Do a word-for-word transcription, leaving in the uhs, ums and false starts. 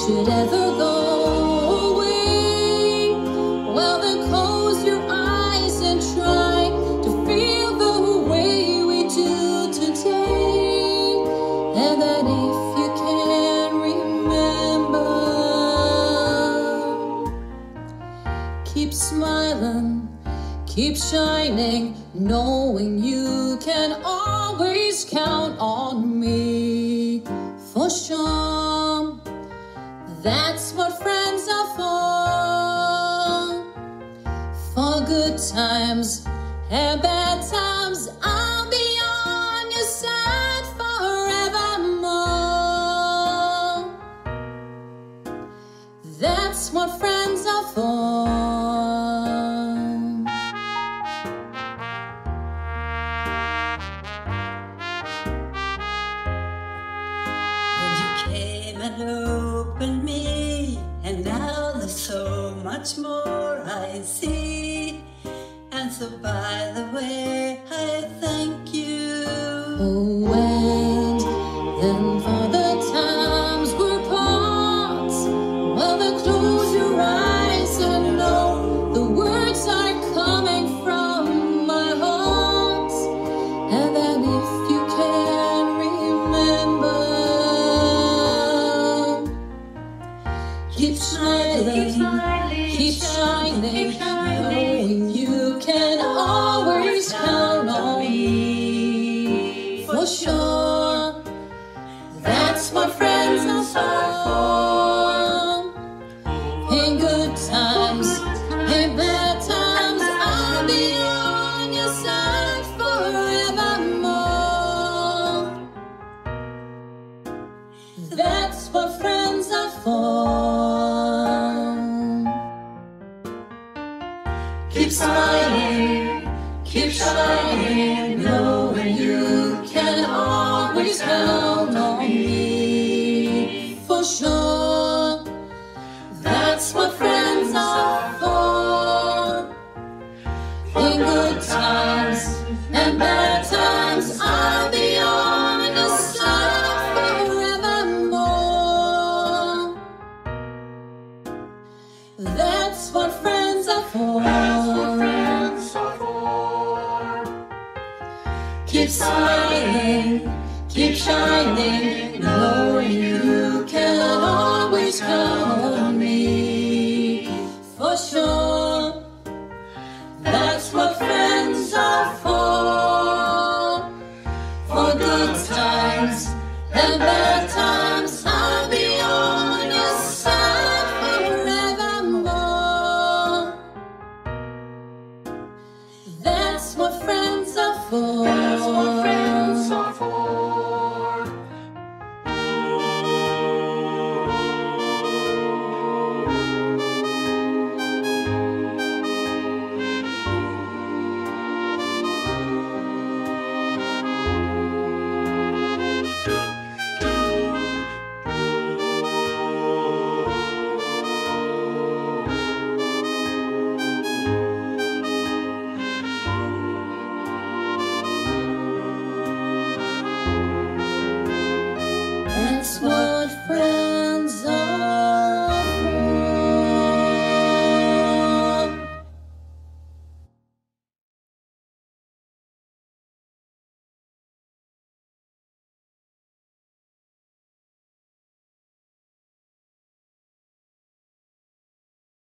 should ever go away, well then close your eyes and try to feel the way we do today. And that if you can remember, keep smiling, keep shining, knowing you can always count on me. For sure, that's what friends are for. For good times and bad times, I'll be on your side forevermore. That's what friends are for. And opened me, and now there's so much more I see. And so by the way, I thank you. Oh, and then for the times we're apart, well then close your eyes and know the words are coming from my heart. And then if you can remember, keep smiling, keep shining, knowing you can always count on me. For sure, that's what friends are for. In good times, in bad times, I'll be on your side forevermore. That's what friends are for. Keep smiling, keep shining, knowing you can always count on me. For sure, that's what friends are for. In good times and bad times, I'll be on your side forevermore. That's what friends are for. Keep smiling, keep shining, knowing you can always count on me. For sure, that's what friends are for. For good times and bad times, I'll be on your side forevermore. That's what friends are for. That's what friends are for. That's what friends